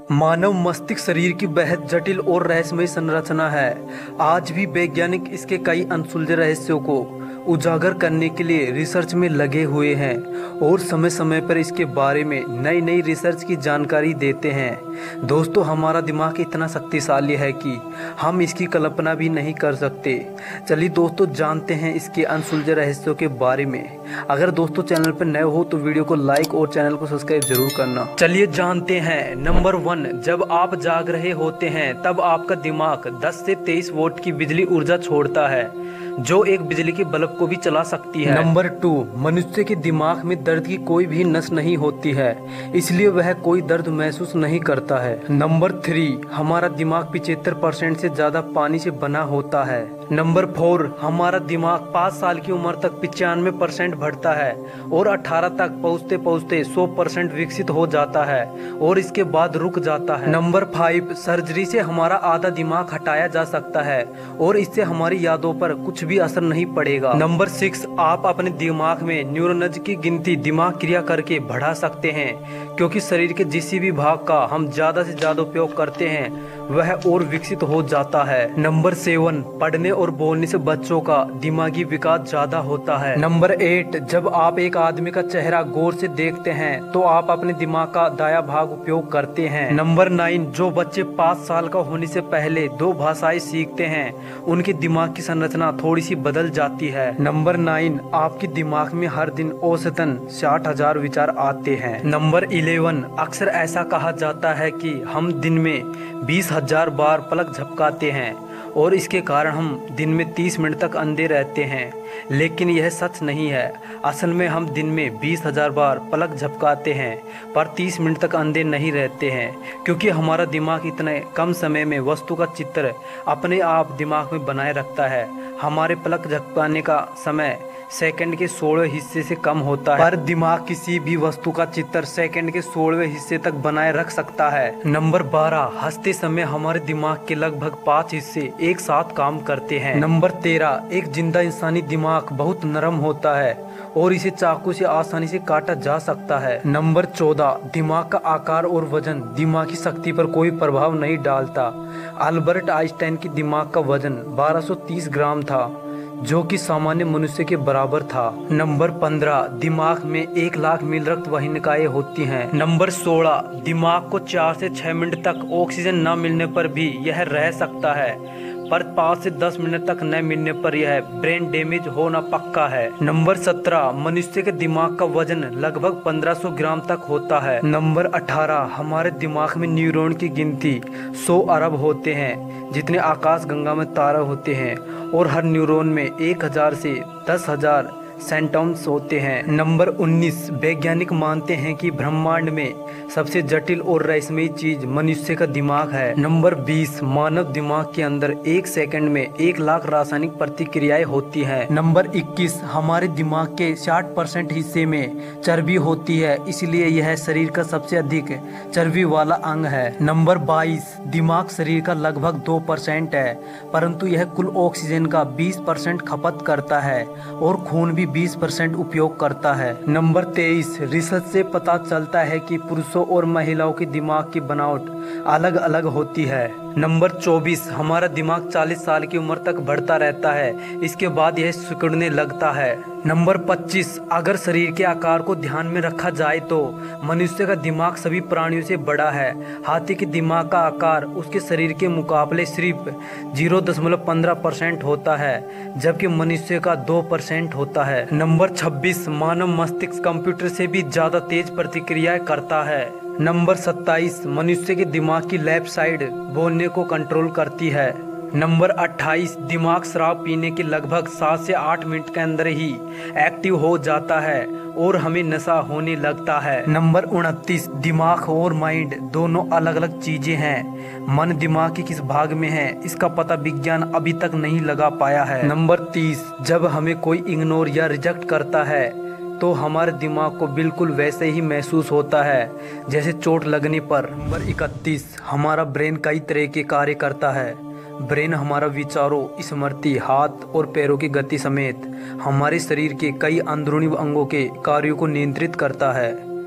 मानव मस्तिष्क शरीर की बेहद जटिल और रहस्यमय संरचना है। आज भी वैज्ञानिक इसके कई अनसुलझे रहस्यों को उजागर करने के लिए रिसर्च में लगे हुए हैं और समय समय पर इसके बारे में नई नई रिसर्च की जानकारी देते हैं। दोस्तों, हमारा दिमाग इतना शक्तिशाली है कि हम इसकी कल्पना भी नहीं कर सकते। चलिए दोस्तों, जानते हैं इसके अनसुलझे रहस्यों के बारे में। अगर दोस्तों चैनल पर नए हो तो वीडियो को लाइक और चैनल को सब्सक्राइब जरूर करना। चलिए जानते हैं। नंबर 1, जब आप जाग रहे होते हैं तब आपका दिमाग 10 से 23 वोल्ट की बिजली ऊर्जा छोड़ता है, जो एक बिजली के बल्ब को भी चला सकती है। नंबर 2, मनुष्य के दिमाग में दर्द की कोई भी नस नहीं होती है, इसलिए वह कोई दर्द महसूस नहीं करता है। नंबर 3, हमारा दिमाग 75% से ज्यादा पानी से बना होता है। नंबर 4, हमारा दिमाग 5 साल की उम्र तक 95% बढ़ता है और 18 तक पहुँचते पहुँचते 100% विकसित हो जाता है और इसके बाद रुक जाता है। नंबर 5, सर्जरी से हमारा आधा दिमाग हटाया जा सकता है और इससे हमारी यादों पर कुछ भी असर नहीं पड़ेगा। नंबर 6, आप अपने दिमाग में न्यूरॉन्स की गिनती दिमाग क्रिया करके बढ़ा सकते हैं, क्योंकि शरीर के जिस भी भाग का हम ज्यादा से ज्यादा उपयोग करते हैं वह और विकसित हो जाता है। नंबर 7, पढ़ने और बोलने से बच्चों का दिमागी विकास ज्यादा होता है। नंबर 8, जब आप एक आदमी का चेहरा गौर से देखते हैं तो आप अपने दिमाग का दायां भाग उपयोग करते हैं। नंबर 9, जो बच्चे 5 साल का होने से पहले 2 भाषाएं सीखते हैं उनके दिमाग की संरचना थोड़ी सी बदल जाती है। नंबर 9, आपके दिमाग में हर दिन औसतन 60,000 विचार आते हैं। नंबर 11, अक्सर ऐसा कहा जाता है कि हम दिन में 20,000 बार पलक झपकाते हैं और इसके कारण हम दिन में 30 मिनट तक अंधे रहते हैं, लेकिन यह सच नहीं है। असल में हम दिन में 20,000 बार पलक झपकाते हैं पर 30 मिनट तक अंधे नहीं रहते हैं, क्योंकि हमारा दिमाग इतने कम समय में वस्तु का चित्र अपने आप दिमाग में बनाए रखता है। हमारे पलक झपकाने का समय सेकंड के 16वें हिस्से से कम होता है, पर दिमाग किसी भी वस्तु का चित्र सेकंड के 16वें हिस्से तक बनाए रख सकता है। नंबर 12, हंसते समय हमारे दिमाग के लगभग 5 हिस्से एक साथ काम करते हैं। नंबर 13, एक जिंदा इंसानी दिमाग बहुत नरम होता है और इसे चाकू से आसानी से काटा जा सकता है। नंबर 14, दिमाग का आकार और वजन दिमाग की शक्ति पर कोई प्रभाव नहीं डालता। अल्बर्ट आइंस्टाइन के दिमाग का वजन 1230 ग्राम था, जो कि सामान्य मनुष्य के बराबर था। नंबर 15, दिमाग में 1 लाख मील रक्त वाहिकाएं होती हैं। नंबर 16, दिमाग को 4 से 6 मिनट तक ऑक्सीजन न मिलने पर भी यह रह सकता है, पर 5 से 10 मिनट तक न मिलने पर यह ब्रेन डैमेज होना पक्का है। नंबर 17, मनुष्य के दिमाग का वजन लगभग 1500 ग्राम तक होता है। नंबर 18, हमारे दिमाग में न्यूरॉन की गिनती 100 अरब होते हैं, जितने आकाश गंगा में तारा होते हैं, और हर न्यूरॉन में 1000 से 10,000 सेंटोम्स होते हैं। नंबर 19, वैज्ञानिक मानते हैं कि ब्रह्मांड में सबसे जटिल और रहस्यमयी चीज मनुष्य का दिमाग है। नंबर 20, मानव दिमाग के अंदर 1 सेकंड में 1 लाख रासायनिक प्रतिक्रियाएं होती हैं। नंबर 21, हमारे दिमाग के 60% हिस्से में चर्बी होती है, इसलिए यह शरीर का सबसे अधिक चर्बी वाला अंग है। नंबर 22, दिमाग शरीर का लगभग 2% है, परंतु यह कुल ऑक्सीजन का 20% खपत करता है और खून भी 20% उपयोग करता है। नंबर 23, रिसर्च से पता चलता है कि पुरुषों और महिलाओं के दिमाग की बनावट अलग अलग होती है। नंबर 24, हमारा दिमाग 40 साल की उम्र तक बढ़ता रहता है, इसके बाद यह सिकुड़ने लगता है। नंबर 25, अगर शरीर के आकार को ध्यान में रखा जाए तो मनुष्य का दिमाग सभी प्राणियों से बड़ा है। हाथी के दिमाग का आकार उसके शरीर के मुकाबले सिर्फ 0.15% होता है, जबकि मनुष्य का 2% होता है। नंबर 26, मानव मस्तिष्क कंप्यूटर से भी ज्यादा तेज प्रतिक्रियाएं करता है। नंबर 27, मनुष्य के दिमाग की लेफ्ट साइड बोलने को कंट्रोल करती है। नंबर 28, दिमाग शराब पीने के लगभग 7 से 8 मिनट के अंदर ही एक्टिव हो जाता है और हमें नशा होने लगता है। नंबर 29, दिमाग और माइंड दोनों अलग अलग चीजें हैं। मन दिमाग के किस भाग में है इसका पता विज्ञान अभी तक नहीं लगा पाया है। नंबर 30, जब हमें कोई इग्नोर या रिजेक्ट करता है तो हमारे दिमाग को बिल्कुल वैसे ही महसूस होता है जैसे चोट लगने पर। नंबर 31, हमारा ब्रेन कई तरह के कार्य करता है। ब्रेन हमारा विचारों, स्मृति, हाथ और पैरों की गति समेत हमारे शरीर के कई अंदरूनी अंगों के कार्यों को नियंत्रित करता है।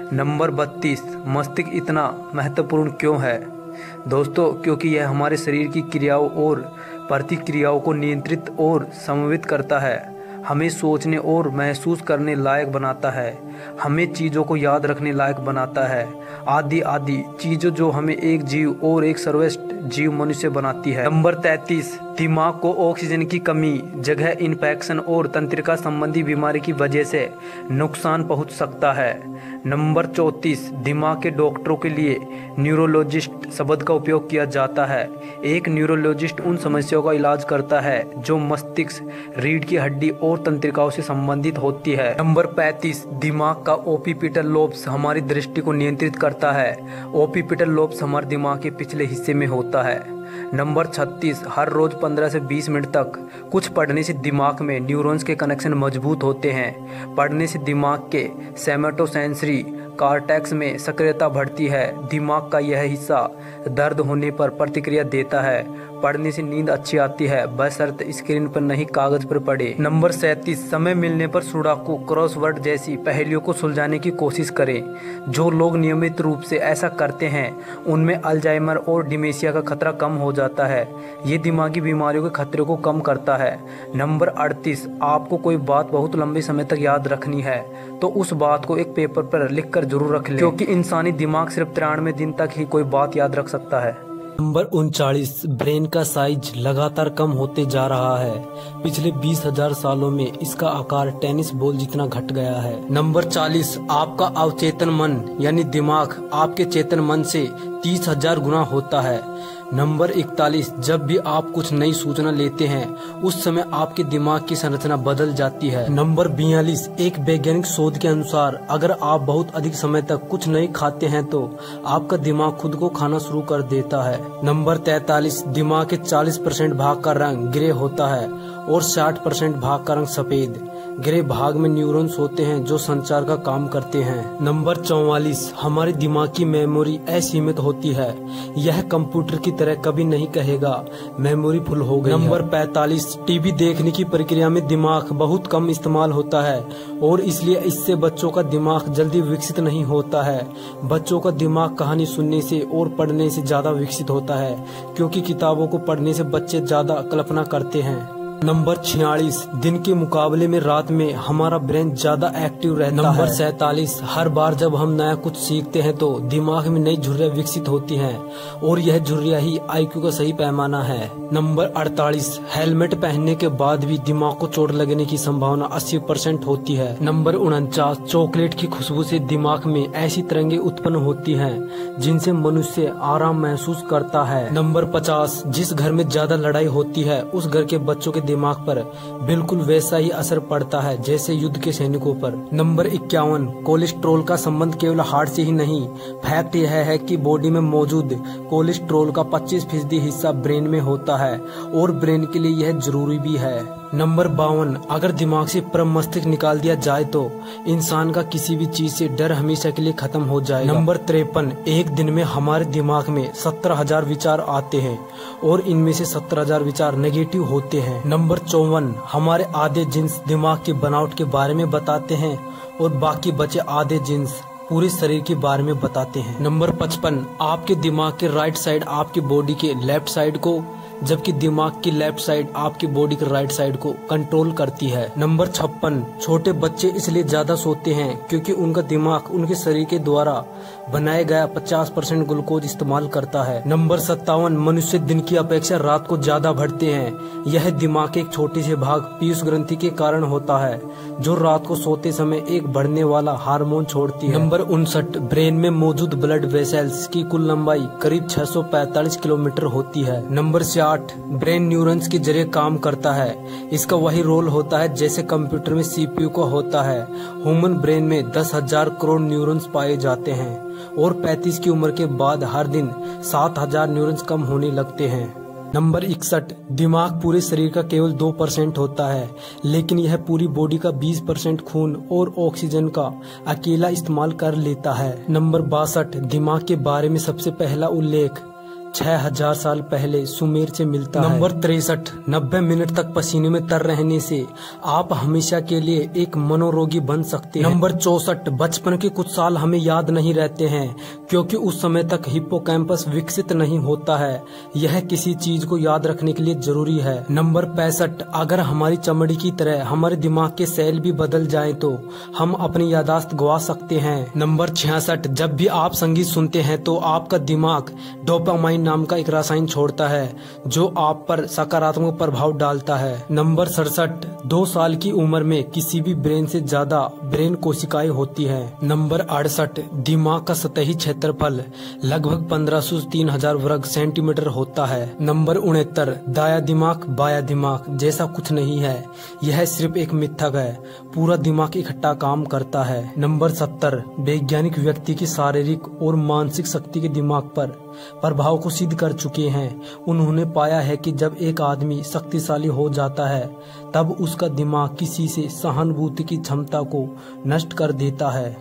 नंबर 32, मस्तिष्क इतना महत्वपूर्ण क्यों है? दोस्तों, क्योंकि यह हमारे शरीर की क्रियाओं और प्रतिक्रियाओं को नियंत्रित और समन्वित करता है, हमें सोचने और महसूस करने लायक बनाता है, हमें चीज़ों को याद रखने लायक बनाता है, आदि आदि चीज़ों जो हमें एक जीव और एक सर्वश्रेष्ठ जीव मनुष्य बनाती है। नंबर 33, दिमाग को ऑक्सीजन की कमी, जगह इन्फेक्शन और तंत्रिका संबंधी बीमारी की वजह से नुकसान पहुंच सकता है। नंबर 34, दिमाग के डॉक्टरों के लिए न्यूरोलॉजिस्ट शब्द का उपयोग किया जाता है। एक न्यूरोलॉजिस्ट उन समस्याओं का इलाज करता है जो मस्तिष्क, रीढ़ की हड्डी और तंत्रिकाओं से संबंधित होती है। नंबर 35, दिमाग का ओपिपिटल लोब्स हमारी दृष्टि को नियंत्रित करता है। ओपिपिटल लोब्स हमारे दिमाग के पिछले हिस्से में होता है। नंबर 36, हर रोज 15 से 20 मिनट तक कुछ पढ़ने से दिमाग में न्यूरॉन्स के कनेक्शन मजबूत होते हैं। पढ़ने से दिमाग के सोमैटोसेंसरी कॉर्टेक्स में सक्रियता बढ़ती है। दिमाग का यह हिस्सा दर्द होने पर प्रतिक्रिया देता है। पढ़ने से नींद अच्छी आती है, बशर्ते स्क्रीन पर नहीं कागज पर पढ़े। नंबर 37, समय मिलने पर सुडोकू, क्रॉसवर्ड जैसी पहेलियों को सुलझाने की कोशिश करें। जो लोग नियमित रूप से ऐसा करते हैं उनमें अल्जाइमर और डिमेंशिया का खतरा कम हो जाता है। ये दिमागी बीमारियों के खतरे को कम करता है। नंबर 38, आपको कोई बात बहुत लंबे समय तक याद रखनी है तो उस बात को एक पेपर पर लिख कर जरूर रख लें, क्योंकि इंसानी दिमाग सिर्फ 93 दिन तक ही कोई बात याद रख सकता है। नंबर 39, ब्रेन का साइज लगातार कम होते जा रहा है। पिछले 20,000 सालों में इसका आकार टेनिस बॉल जितना घट गया है। नंबर 40, आपका अवचेतन मन यानी दिमाग आपके चेतन मन से 30,000 गुना होता है। नंबर 41, जब भी आप कुछ नई सूचना लेते हैं उस समय आपके दिमाग की संरचना बदल जाती है। नंबर 42, एक वैज्ञानिक शोध के अनुसार अगर आप बहुत अधिक समय तक कुछ नहीं खाते हैं तो आपका दिमाग खुद को खाना शुरू कर देता है। नंबर 43, दिमाग के 40% भाग का रंग ग्रे होता है और 60% भाग का रंग सफेद। ग्रे भाग में न्यूरॉन्स होते हैं जो संचार का काम करते हैं। नंबर 44, हमारे दिमाग की मेमोरी असीमित होती है। यह कंप्यूटर की तरह कभी नहीं कहेगा मेमोरी फुल हो गई। नंबर 45, टीवी देखने की प्रक्रिया में दिमाग बहुत कम इस्तेमाल होता है और इसलिए इससे बच्चों का दिमाग जल्दी विकसित नहीं होता है। बच्चों का दिमाग कहानी सुनने से और पढ़ने से ज्यादा विकसित होता है, क्योंकि किताबों को पढ़ने से बच्चे ज्यादा कल्पना करते हैं। नंबर 46, दिन के मुकाबले में रात में हमारा ब्रेन ज्यादा एक्टिव रहता है। नंबर 47, हर बार जब हम नया कुछ सीखते हैं तो दिमाग में नई झुर्रियां विकसित होती हैं और यह झुर्रियां ही IQ का सही पैमाना है। नंबर 48, हेलमेट पहनने के बाद भी दिमाग को चोट लगने की संभावना 80% होती है। नंबर 49, चॉकलेट की खुशबू से दिमाग में ऐसी तरंगें उत्पन्न होती हैं जिनसे मनुष्य आराम महसूस करता है। नंबर 50, जिस घर में ज्यादा लड़ाई होती है उस घर के बच्चों के दिमाग पर बिल्कुल वैसा ही असर पड़ता है जैसे युद्ध के सैनिकों पर। नंबर 51, कोलेस्ट्रॉल का संबंध केवल हार्ट से ही नहीं, फैक्ट यह है कि बॉडी में मौजूद कोलेस्ट्रॉल का 25% हिस्सा ब्रेन में होता है और ब्रेन के लिए यह जरूरी भी है। नंबर 52, अगर दिमाग से प्रमस्तिष्क निकाल दिया जाए तो इंसान का किसी भी चीज से डर हमेशा के लिए खत्म हो जाएगा। नंबर 53, एक दिन में हमारे दिमाग में 17,000 विचार आते हैं और इनमें से 17,000 विचार नेगेटिव होते हैं। नंबर 54, हमारे आधे जिन्स दिमाग की बनावट के बारे में बताते हैं और बाकी बचे आधे जिन्स पूरे शरीर के बारे में बताते हैं। नंबर 55, आपके दिमाग के राइट साइड आपकी बॉडी के लेफ्ट साइड को, जबकि दिमाग की लेफ्ट साइड आपकी बॉडी के राइट साइड को कंट्रोल करती है। नंबर 56, छोटे बच्चे इसलिए ज्यादा सोते हैं क्योंकि उनका दिमाग उनके शरीर के द्वारा बनाया गया 50% ग्लूकोज इस्तेमाल करता है। नंबर 57, मनुष्य दिन की अपेक्षा रात को ज्यादा बढ़ते हैं। यह दिमाग के एक छोटे से भाग पीयूष ग्रंथि के कारण होता है जो रात को सोते समय एक बढ़ने वाला हार्मोन छोड़ती है। नंबर 59, ब्रेन में मौजूद ब्लड वेसल्स की कुल लंबाई करीब 645 किलोमीटर होती है। नंबर 60, ब्रेन न्यूरॉन्स के जरिए काम करता है। इसका वही रोल होता है जैसे कंप्यूटर में CPU का होता है। ह्यूमन ब्रेन में 10,000 करोड़ न्यूरॉन्स पाए जाते हैं और 35 की उम्र के बाद हर दिन 7,000 न्यूरॉन्स कम होने लगते हैं। नंबर 61, दिमाग पूरे शरीर का केवल 2% होता है, लेकिन यह पूरी बॉडी का 20% खून और ऑक्सीजन का अकेला इस्तेमाल कर लेता है। नंबर 62, दिमाग के बारे में सबसे पहला उल्लेख 6000 साल पहले सुमेर से मिलता है। नंबर 63, 90 मिनट तक पसीने में तर रहने से आप हमेशा के लिए एक मनोरोगी बन सकते हैं। नंबर 64, बचपन के कुछ साल हमें याद नहीं रहते हैं क्योंकि उस समय तक हिप्पोकैम्पस विकसित नहीं होता है। यह किसी चीज को याद रखने के लिए जरूरी है। नंबर 65, अगर हमारी चमड़ी की तरह हमारे दिमाग के सेल भी बदल जाएं तो हम अपनी याददाश्त गवा सकते हैं। नंबर 66, जब भी आप संगीत सुनते हैं तो आपका दिमाग डोपामाइन नाम का एक रसायन छोड़ता है जो आप पर सकारात्मक प्रभाव डालता है। नंबर 67, 2 साल की उम्र में किसी भी ब्रेन से ज्यादा ब्रेन कोशिकाएं होती है। नंबर 68, दिमाग का सतही क्षेत्रफल लगभग 1500 से 3000 वर्ग सेंटीमीटर होता है। नंबर 69, दाया दिमाग बाया दिमाग जैसा कुछ नहीं है, यह सिर्फ एक मिथक है। पूरा दिमाग इकट्ठा काम करता है। नंबर 70, वैज्ञानिक व्यक्ति की शारीरिक और मानसिक शक्ति के दिमाग पर प्रभाव को सिद्ध कर चुके हैं। उन्होंने पाया है कि जब एक आदमी शक्तिशाली हो जाता है तब उसका दिमाग किसी से सहानुभूति की क्षमता को नष्ट कर देता है।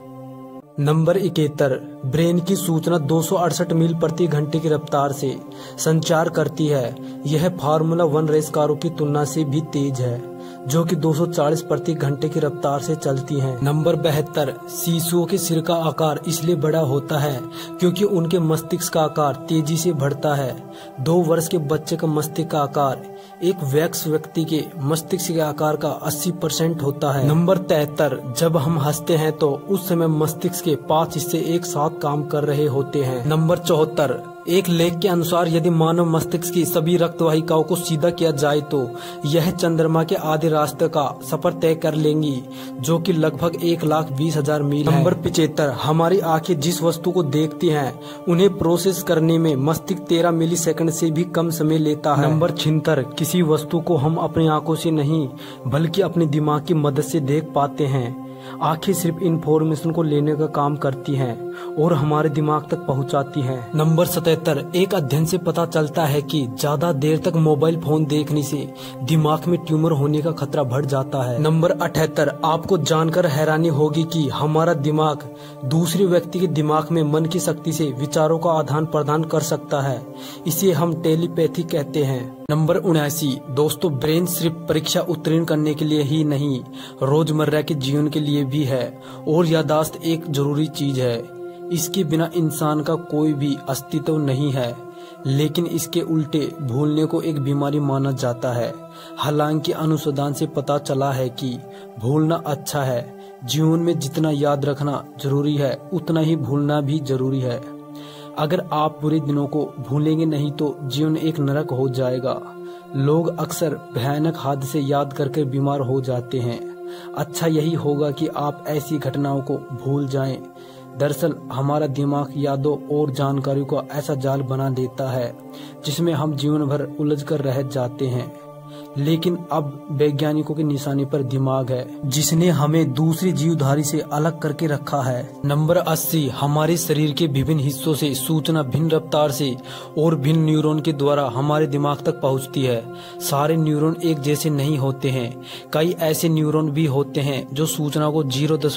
नंबर 71, ब्रेन की सूचना 268 मील प्रति घंटे की रफ्तार से संचार करती है। यह फार्मूला 1 रेस कारों की तुलना से भी तेज है जो कि 240 प्रति घंटे की रफ्तार से चलती हैं। नंबर 72, शिशुओं के सिर का आकार इसलिए बड़ा होता है क्योंकि उनके मस्तिष्क का आकार तेजी से बढ़ता है। 2 वर्ष के बच्चे का मस्तिष्क का आकार एक वयस्क व्यक्ति के मस्तिष्क के आकार का 80% होता है। नंबर 73, जब हम हंसते हैं तो उस समय मस्तिष्क के 5 हिस्से एक साथ काम कर रहे होते हैं। नंबर 74, एक लेख के अनुसार यदि मानव मस्तिष्क की सभी रक्त वाहिकाओं को सीधा किया जाए तो यह चंद्रमा के आधे रास्ते का सफर तय कर लेंगी जो कि लगभग 1,20,000 मील है। नंबर 75, हमारी आंखें जिस वस्तु को देखती हैं उन्हें प्रोसेस करने में मस्तिष्क 13 मिलीसेकंड से भी कम समय लेता है। नंबर 76, किसी वस्तु को हम अपनी आंखों से नहीं बल्कि अपने दिमाग की मदद से देख पाते हैं। आंखें सिर्फ इंफॉर्मेशन को लेने का काम करती हैं और हमारे दिमाग तक पहुंचाती हैं। नंबर 77, एक अध्ययन से पता चलता है कि ज्यादा देर तक मोबाइल फोन देखने से दिमाग में ट्यूमर होने का खतरा बढ़ जाता है। नंबर 78, आपको जानकर हैरानी होगी कि हमारा दिमाग दूसरे व्यक्ति के दिमाग में मन की शक्ति से विचारों का आदान प्रदान कर सकता है। इसे हम टेलीपैथी कहते हैं। नंबर 79, दोस्तों ब्रेन सिर्फ परीक्षा उत्तीर्ण करने के लिए ही नहीं रोजमर्रा के जीवन के लिए भी है और याददाश्त एक जरूरी चीज है। इसके बिना इंसान का कोई भी अस्तित्व नहीं है, लेकिन इसके उल्टे भूलने को एक बीमारी माना जाता है। हालांकि अनुसंधान से पता चला है कि भूलना अच्छा है। जीवन में जितना याद रखना जरूरी है उतना ही भूलना भी जरूरी है। अगर आप बुरे दिनों को भूलेंगे नहीं तो जीवन एक नरक हो जाएगा। लोग अक्सर भयानक हादसे याद करके बीमार हो जाते हैं। अच्छा यही होगा कि आप ऐसी घटनाओं को भूल जाएं। दरअसल हमारा दिमाग यादों और जानकारियों का ऐसा जाल बना देता है जिसमें हम जीवन भर उलझ कर रह जाते हैं। लेकिन अब वैज्ञानिकों की निशानी पर दिमाग है जिसने हमें दूसरी जीवधारी से अलग करके रखा है। नंबर 80, हमारे शरीर के विभिन्न हिस्सों से सूचना भिन्न रफ्तार से और भिन्न न्यूरॉन के द्वारा हमारे दिमाग तक पहुंचती है। सारे न्यूरॉन एक जैसे नहीं होते हैं। कई ऐसे न्यूरॉन भी होते हैं जो सूचना को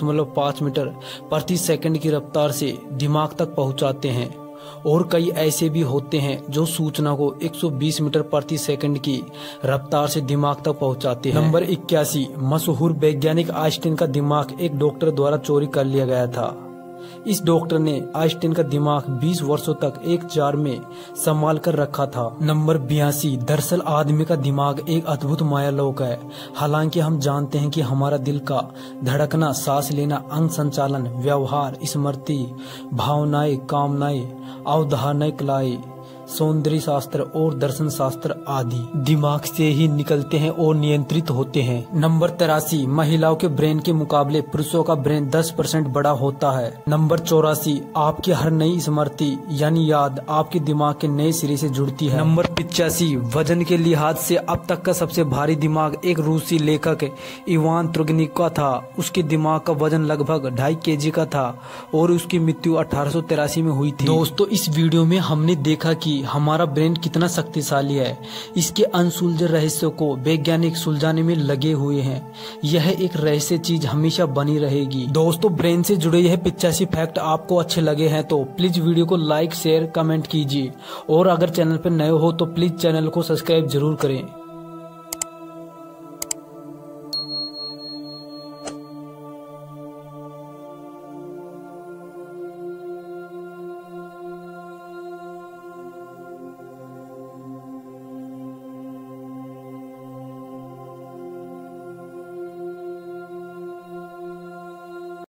0.5 मीटर प्रति सेकंड की रफ्तार से दिमाग तक पहुँचाते हैं और कई ऐसे भी होते हैं जो सूचना को 120 मीटर प्रति सेकंड की रफ्तार से दिमाग तक पहुंचाते हैं। नंबर 81, मशहूर वैज्ञानिक आइंस्टीन का दिमाग एक डॉक्टर द्वारा चोरी कर लिया गया था। इस डॉक्टर ने आइंस्टीन का दिमाग 20 वर्षों तक एक जार में संभाल कर रखा था। नंबर 82, दरअसल आदमी का दिमाग एक अद्भुत मायालोक है। हालांकि हम जानते हैं कि हमारा दिल का धड़कना, सांस लेना, अंग संचालन, व्यवहार, स्मृति, भावनाएं, कामनाएं, अवधारणाएं, कलाएं, सौंदर्य शास्त्र और दर्शन शास्त्र आदि दिमाग से ही निकलते हैं और नियंत्रित होते हैं। नंबर 83, महिलाओं के ब्रेन के मुकाबले पुरुषों का ब्रेन 10% बड़ा होता है। नंबर 84, आपकी हर नई स्मृति यानी याद आपके दिमाग के नए सिरे से जुड़ती है। नंबर 85, वजन के लिहाज से अब तक का सबसे भारी दिमाग एक रूसी लेखक इवान तुर्गेनिव का था। उसके दिमाग का वजन लगभग 2.5 kg का था और उसकी मृत्यु 1883 में हुई थी। दोस्तों इस वीडियो में हमने देखा कि कि हमारा ब्रेन कितना शक्तिशाली है। इसके अनसुलझे रहस्यों को वैज्ञानिक सुलझाने में लगे हुए हैं। यह एक रहस्य चीज हमेशा बनी रहेगी। दोस्तों, ब्रेन से जुड़े यह 85 फैक्ट आपको अच्छे लगे हैं तो प्लीज वीडियो को लाइक, शेयर, कमेंट कीजिए और अगर चैनल पर नए हो तो प्लीज चैनल को सब्सक्राइब जरूर करें।